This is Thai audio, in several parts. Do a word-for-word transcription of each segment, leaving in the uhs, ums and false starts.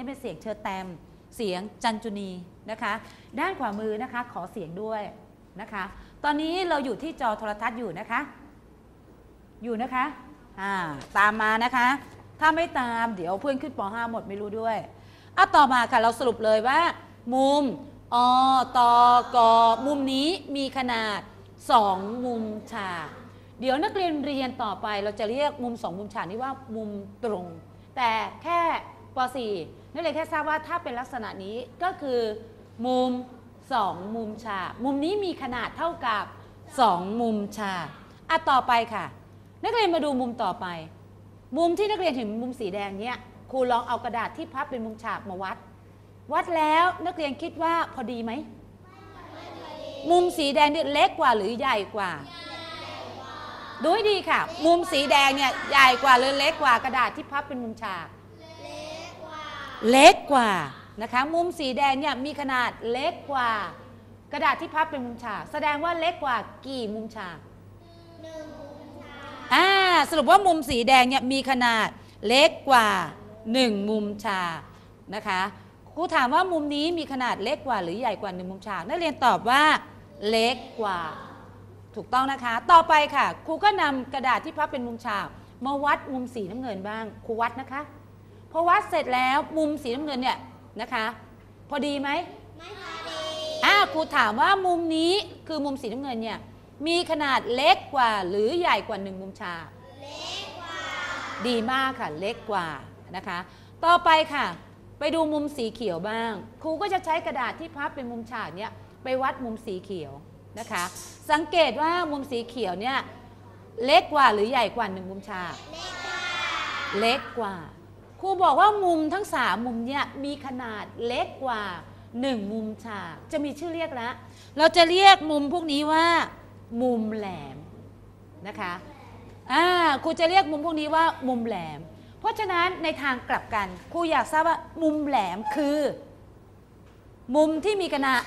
เป็นเสียงเชอร์แตมเสียงจันจุนีนะคะด้านขวามือนะคะขอเสียงด้วยนะคะตอนนี้เราอยู่ที่จอโทรทัศน์อยู่นะคะอยู่นะคะอ่าตามมานะคะถ้าไม่ตามเดี๋ยวเพื่อนขึ้นป .ห้า หมดไม่รู้ด้วยอ่ะต่อมาค่ะเราสรุปเลยว่ามุมอตกมุมนี้มีขนาดสองมุมฉากเดี๋ยวนักเรียนเรียนต่อไปเราจะเรียกมุมสองมุมฉากนี้ว่ามุมตรงแต่แค่ป .สี่ นักเรียนแค่ทราบว่าถ้าเป็นลักษณะนี้ก็คือมุมสองมุมฉากมุมนี้มีขนาดเท่ากับสองมุมฉากอ่ะต่อไปค่ะนักเรียนมาดูมุมต่อไปมุมที่นักเรียนเห็นมุมสีแดงเนี้ยครูลองเอากระดาษที่พับเป็นมุมฉากมาวัดวัดแล้วนักเรียนคิดว่าพอดีไหมมุมสีแดงเนี่ยเล็กกว่าหรือใหญ่กว่าดูให้ดีค่ะมุมสีแดงเนี่ยใหญ่กว่าหรือเล็กกว่ากระดาษที่พับเป็นมุมฉากเล็กกว่านะคะมุมสีแดงเนี่ยมีขนาดเล็กกว่ากระดาษที่พับเป็นมุมฉากแสดงว่าเล็กกว่ากี่มุมฉากอ่าสรุปว่ามุมสีแดงเนี่ยมีขนาดเล็กกว่าหนึ่งมุมฉากนะคะครูถามว่ามุมนี้มีขนาดเล็กกว่าหรือใหญ่กว่าหนึ่งมุมฉากนักเรียนตอบว่าเล็กกว่าถูกต้องนะคะต่อไปค่ะครูก็นำกระดาษที่พับเป็นมุมฉากมาวัดมุมสีน้ำเงินบ้างครูวัดนะคะพอวัดเสร็จแล้วมุมสีน้ำเงินเนี่ยนะคะพอดีไหมไม่พอดีอ่าครูถามว่ามุมนี้คือมุมสีน้ำเงินเนี่ยมีขนาดเล็กกว่าหรือใหญ่กว่าหนึ่งมุมฉากเล็กกว่าดีมากค่ะเล็กกว่านะคะต่อไปค่ะไปดูมุมสีเขียวบ้างครูก็จะใช้กระดาษที่พับเป็นมุมฉากเนี่ยไปวัดมุมสีเขียวนะคะสังเกตว่ามุมสีเขียวเนี่ยเล็กกว่าหรือใหญ่กว่าหนึ่งมุมฉากเล็กกว่าครูบอกว่ามุมทั้งสามมุมเนี่ยมีขนาดเล็กกว่าหนึ่งมุมฉากจะมีชื่อเรียกแล้วเราจะเรียกมุมพวกนี้ว่ามุมแหลมนะคะอ่าครูจะเรียกมุมพวกนี้ว่ามุมแหลมเพราะฉะนั้นในทางกลับกันครูอยากทราบว่ามุมแหลมคือมุมที่มีขนาด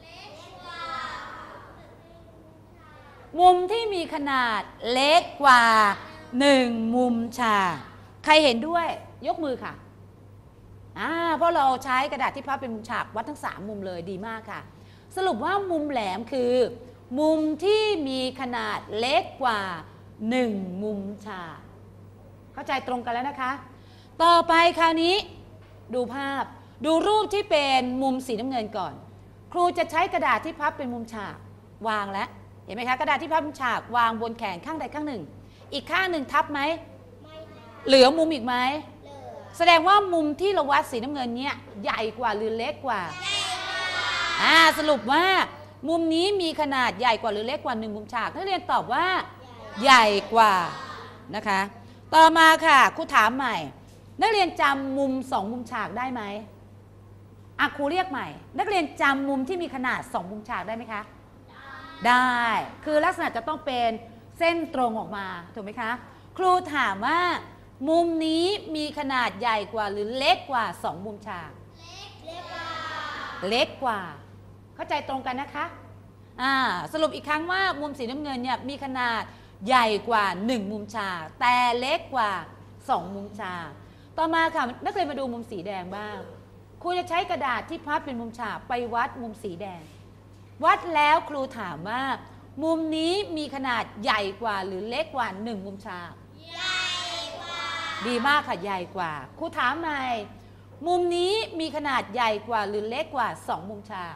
มุมที่มีขนาดเล็กกว่าหนึ่งมุมฉากใครเห็นด้วยยกมือค่ะอ่าเพราะเราใช้กระดาษที่พับเป็นมุมฉากวัดทั้งสามมุมเลยดีมากค่ะสรุปว่ามุมแหลมคือมุมที่มีขนาดเล็กกว่าหนึ่งมุมฉากเข้าใจตรงกันแล้วนะคะต่อไปคราวนี้ดูภาพดูรูปที่เป็นมุมสีน้ำเงินก่อนครูจะใช้กระดาษที่พับเป็นมุมฉากวางแล้วเห็นไหมคะกระดาษที่พับมุมฉากวางบนแขนข้างใดข้างหนึ่งอีกข้างหนึ่งทับไหมเหลือมุมอีกไหมแสดงว่ามุมที่เราวัดสีน้ำเงินเนี้ยใหญ่กว่าหรือเล็กกว่าอ่าสรุปว่ามุมนี้มีขนาดใหญ่กว่าหรือเล็กกว่าหนึ่งมุมฉากนักเรียนตอบว่าใหญ่กว่านะคะต่อมาค่ะครูถามใหม่นักเรียนจำมุมสองมุมฉากได้ไหมอ่ะครูเรียกใหม่นักเรียนจำมุมที่มีขนาดสองมุมฉากได้ไหมคะได้คือลักษณะจะต้องเป็นเส้นตรงออกมาถูกไหมคะครูถามว่ามุมนี้มีขนาดใหญ่กว่าหรือเล็กกว่าสองมุมฉากเล็กกว่าเล็กกว่าเข้าใจตรงกันนะคะอ่าสรุปอีกครั้งว่ามุมสีน้ำเงินเนี่ยมีขนาดใหญ่กว่าหนึ่งมุมฉากแต่เล็กกว่าสองมุมฉากต่อมาค่ะนักเรียนมาดูมุมสีแดงบ้างครูจะใช้กระดาษที่พับเป็นมุมฉากไปวัดมุมสีแดงวัดแล้วครูถามว่ามุมนี้มีขนาดใหญ่กว่าหรือเล็กกว่าหนึ่งมุมฉากใหญ่กว่าดีมากค่ะใหญ่กว่าครูถามใหม่มุมนี้มีขนาดใหญ่กว่าหรือเล็กกว่าสองมุมฉาก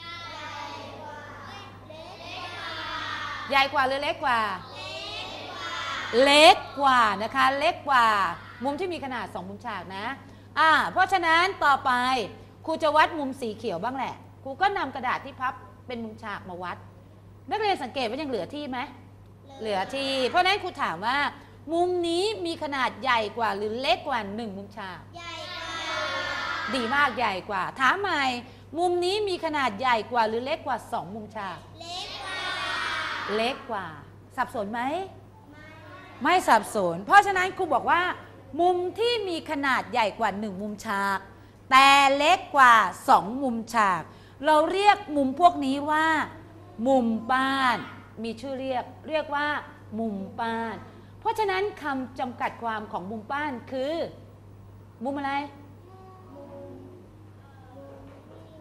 ใหญ่กว่าหรือเล็กกว่าเล็กกว่านะคะเล็กกว่ามุมที่มีขนาดสองมุมฉากนะอ่าเพราะฉะนั้นต่อไปครูจะวัดมุมสีเขียวบ้างแหละครูก็นำกระดาษที่พับเป็นมุมฉากมาวัดนักเรียนสังเกตว่ายังเหลือที่ไหมเหลือที่เพราะนั้นครูถามว่ามุมนี้มีขนาดใหญ่กว่าหรือเล็กกว่าหนึ่งมุมฉากใหญ่กว่าดีมากใหญ่กว่าถามใหม่มุมนี้มีขนาดใหญ่กว่าหรือเล็กกว่าสองมุมฉากเล็กกว่าเล็กกว่าสับสนไหมไม่ไม่สับสนเพราะฉะนั้นครูบอกว่ามุมที่มีขนาดใหญ่กว่าหนึ่งมุมฉากแต่เล็กกว่าสองมุมฉากเราเรียกมุมพวกนี้ว่ามุมป้านมีชื่อเรียกเรียกว่ามุมป้านเพราะฉะนั้นคำจำกัดความของมุมป้านคือมุมอะไร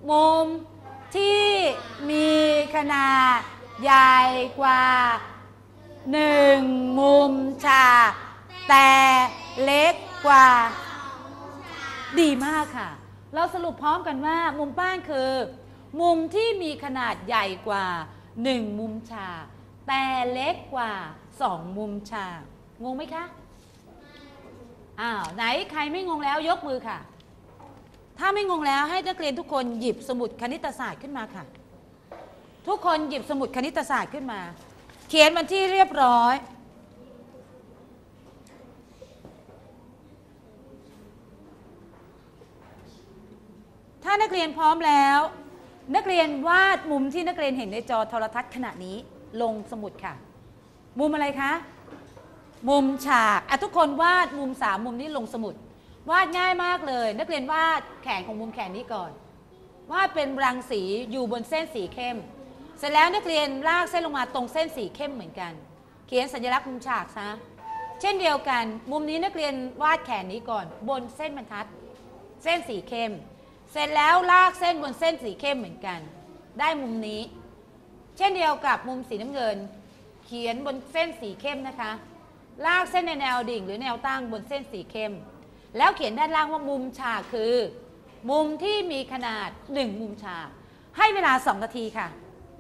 มุมที่มีขนาดใหญ่กว่าหนึ่งมุมฉากแต่เล็กกว่าดีมากค่ะเราสรุปพร้อมกันว่ามุมป้านคือมุมที่มีขนาดใหญ่กว่าหนึ่งมุมฉากแต่เล็กกว่าสองมุมฉากงงไหมคะอ้าวไหนใครไม่งงแล้วยกมือค่ะถ้าไม่งงแล้วให้นักเรียนทุกคนหยิบสมุดคณิตศาสตร์ขึ้นมาค่ะทุกคนหยิบสมุดคณิตศาสตร์ขึ้นมาเขียนมันที่เรียบร้อยถ้านักเรียนพร้อมแล้วนักเรียนวาดมุมที่นักเรียนเห็นในจอโทรทัศน์ขณะนี้ลงสมุดค่ะมุมอะไรคะมุมฉากอ่ะทุกคนวาดมุมสามมุมนี้ลงสมุดวาดง่ายมากเลยนักเรียนวาดแขนของมุมแขนนี้ก่อนวาดเป็นรังสีอยู่บนเส้นสีเข้มเสร็จแล้วนักเรียนลากเส้นลงมาตรงเส้นสีเข้มเหมือนกันเขียนสัญลักษณ์มุมฉากซะเช่นเดียวกันมุมนี้นักเรียนวาดแขนนี้ก่อนบนเส้นบรรทัดเส้นสีเข้มเสร็จแล้วลากเส้นบนเส้นสีเข้มเหมือนกันได้มุมนี้เช่นเดียวกับมุมสีน้ำเงินเขียนบนเส้นสีเข้มนะคะลากเส้นในแนวดิ่งหรือแนวตั้งบนเส้นสีเข้มแล้วเขียนด้านล่างว่ามุมฉากคือมุมที่มีขนาดหนึ่งมุมฉากให้เวลาสองนาทีค่ะ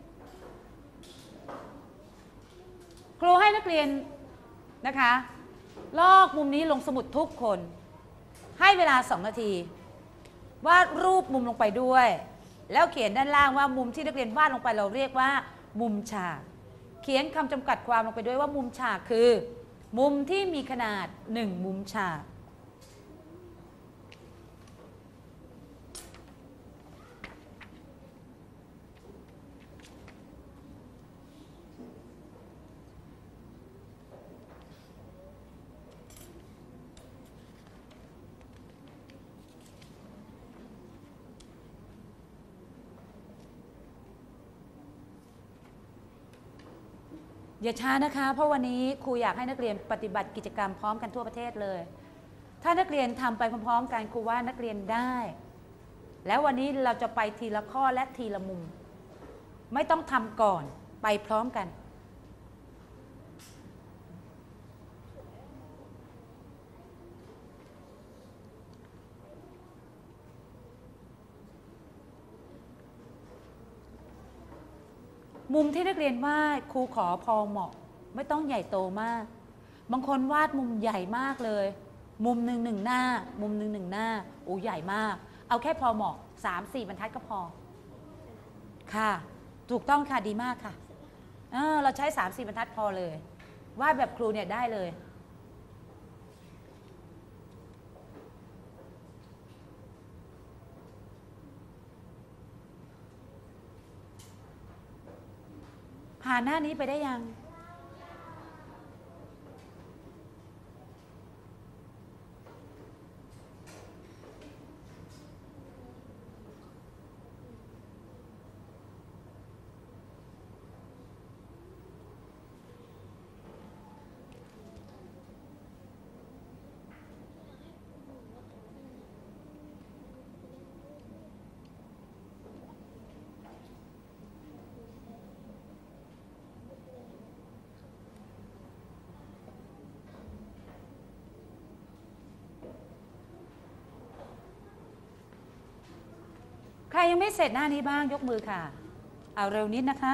ครูให้นักเรียนนะคะลอกมุมนี้ลงสมุดทุกคนให้เวลาสองนาทีวาดรูปมุมลงไปด้วยแล้วเขียนด้านล่างว่ามุมที่นักเรียนวาดลงไปเราเรียกว่ามุมฉากเขียนคำจำกัดความลงไปด้วยว่ามุมฉากคือมุมที่มีขนาดหนึ่งมุมฉากอย่าช้านะคะเพราะวันนี้ครูอยากให้นักเรียนปฏิบัติกิจกรรมพร้อมกันทั่วประเทศเลยถ้านักเรียนทำไปพร้อมๆกันครูว่านักเรียนได้แล้ววันนี้เราจะไปทีละข้อและทีละมุมไม่ต้องทำก่อนไปพร้อมกันมุมที่นักเรียนวาดครูขอพอเหมาะไม่ต้องใหญ่โตมากบางคนวาดมุมใหญ่มากเลยมุมหนึ่งหนึ่งหน้ามุมหนึ่งหนึ่งหน้าโอ้ใหญ่มากเอาแค่พอเหมาะสามสี่บรรทัดก็พอค่ะถูกต้องค่ะดีมากค่ะเออเราใช้สามสี่บรรทัดพอเลยวาดแบบครูเนี่ยได้เลยผ่านหน้านี้ไปได้ยังใครยังไม่เสร็จหน้านี้บ้างยกมือค่ะเอาเร็วนิดนะคะ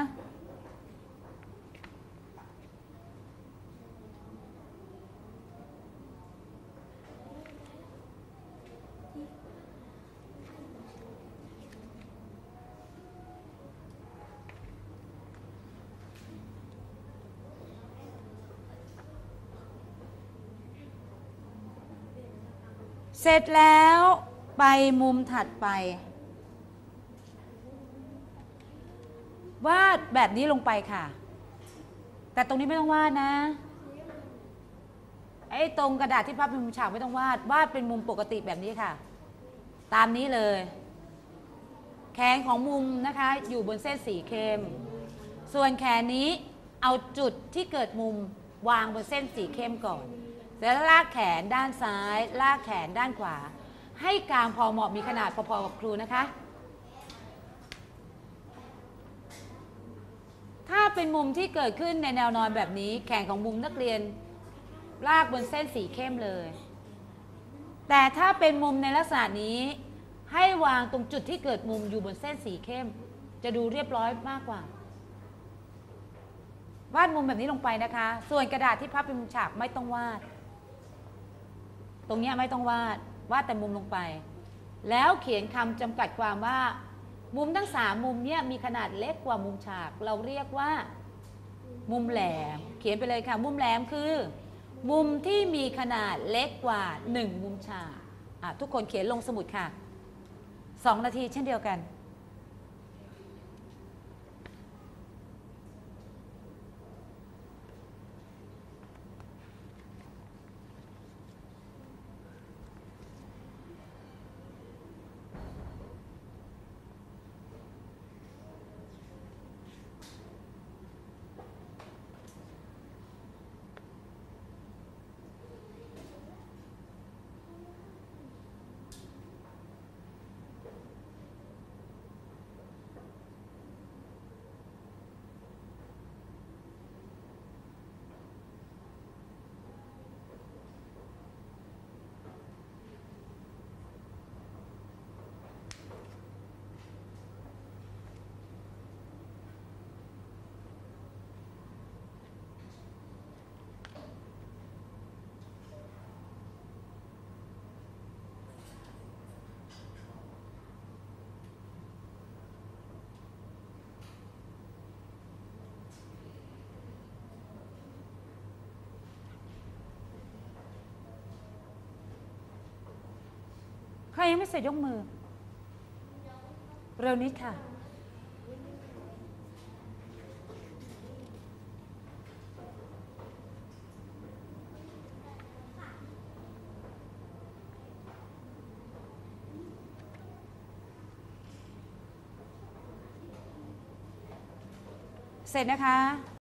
เสร็จแล้วไปมุมถัดไปวาดแบบนี้ลงไปค่ะแต่ตรงนี้ไม่ต้องวาดนะไอ้ตรงกระดาษที่พับเป็นมุมฉากไม่ต้องวาดวาดเป็นมุมปกติแบบนี้ค่ะตามนี้เลยแขนของมุมนะคะอยู่บนเส้นสีเข้มส่วนแขนนี้เอาจุดที่เกิดมุมวางบนเส้นสีเข้มก่อนแล้วลากแขนด้านซ้ายลากแขนด้านขวาให้กลางพอเหมาะมีขนาดพอๆกับครูนะคะเป็นมุมที่เกิดขึ้นในแนวนอนแบบนี้แขนของมุมนักเรียนลากบนเส้นสีเข้มเลยแต่ถ้าเป็นมุมในลักษณะนี้ให้วางตรงจุดที่เกิดมุมอยู่บนเส้นสีเข้มจะดูเรียบร้อยมากกว่าวาดมุมแบบนี้ลงไปนะคะส่วนกระดาษที่พับเป็นมุมฉากไม่ต้องวาดตรงนี้ไม่ต้องวาดวาดแต่มุมลงไปแล้วเขียนคำจำกัดความว่ามุมทั้งสามมุมเนี้ยมีขนาดเล็กกว่ามุมฉากเราเรียกว่ามุมแหลมเขียนไปเลยค่ะมุมแหลมคือมุมที่มีขนาดเล็กกว่าหนึ่งมุมฉากอ่ะทุกคนเขียนลงสมุดค่ะสองนาทีเช่นเดียวกันใครยังไม่เสร็จยกมือเร็วนิดค่ะเสร็จนะคะ